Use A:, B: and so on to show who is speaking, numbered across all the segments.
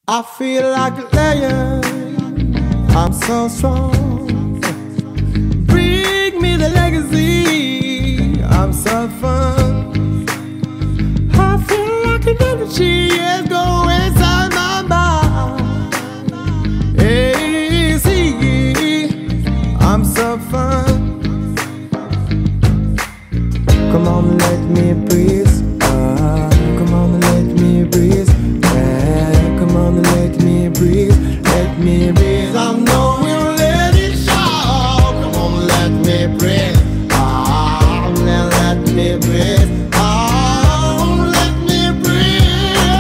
A: I feel like a lion, I'm so strong. Bring me the legacy, I'm so fun. I feel like an energy is going inside my mind. Hey, see, I'm so fun. Come on, let me breathe. Come on, let me breathe. Come on, let me breathe. Let me breathe. I know we'll let it show. Come on, let me breathe. Let me breathe. Let me breathe.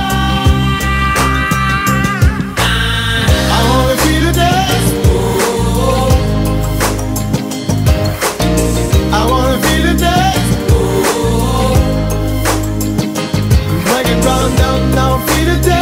A: I wanna feel the dance. I wanna feel the dance. Break it down, down, down, feel the dance.